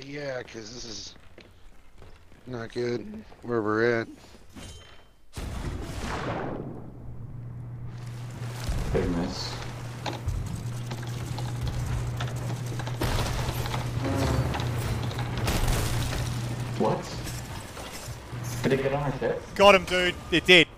Yeah, because this is not good where we're at. Big miss. What? Did it get on our ship? Got him, dude. They're dead.